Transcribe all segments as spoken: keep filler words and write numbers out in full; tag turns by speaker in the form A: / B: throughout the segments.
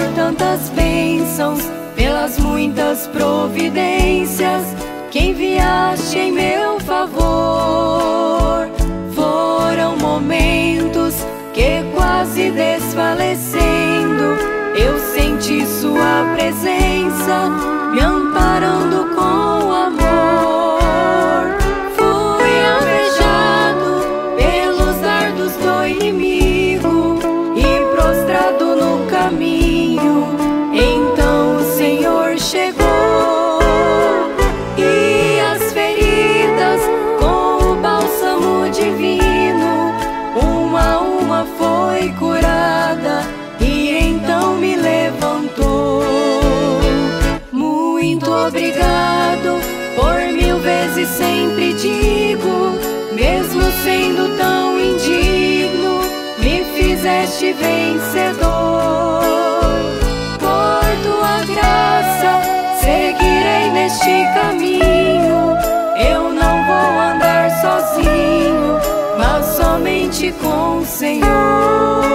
A: tantas bênçãos, pelas muitas providências que enviaste em meu favor. Foram momentos que, quase desfalecendo, eu senti sua presença me amparando com amor. Fui alvejado pelos dardos do inimigo e prostrado no caminho. Então o Senhor chegou e as feridas com o bálsamo divino, uma a uma foi curada, e então me levantou. Muito obrigado, por mil vezes sempre digo, mesmo sendo tão indigno, me fizeste vencedor. Por tua graça seguirei neste caminho, eu não vou andar sozinho, mas somente com o Senhor.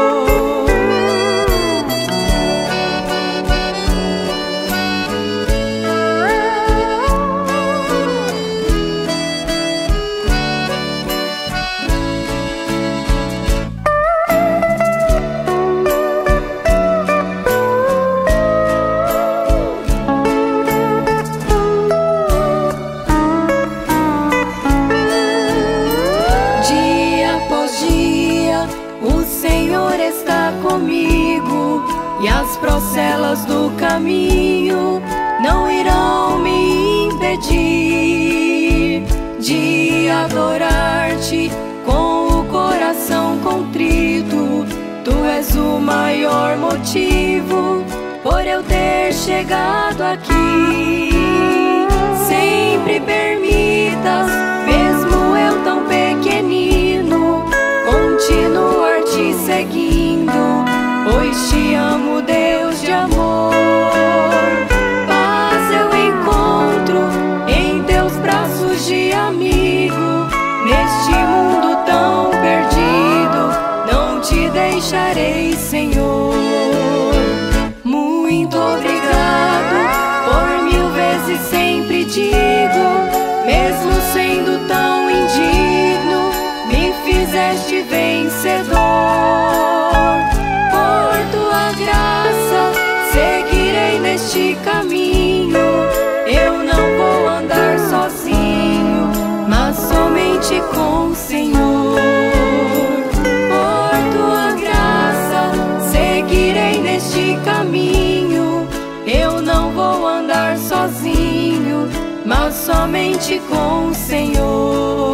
A: Comigo, e as procelas do caminho não irão me impedir de adorar-te com o coração contrito. Tu és o maior motivo por eu ter chegado aqui. Sempre permitas, mesmo eu tão pequenino, continuar te seguindo, pois te amo, Deus de amor. Paz eu encontro em teus braços de amigo, neste mundo tão perdido, não te deixarei, Senhor. Muito obrigado, por mil vezes sempre digo, mesmo sendo tão indigno, me fizeste vencedor. Seguirei neste caminho, eu não vou andar sozinho, mas somente com o Senhor. Por tua graça seguirei neste caminho, eu não vou andar sozinho, mas somente com o Senhor.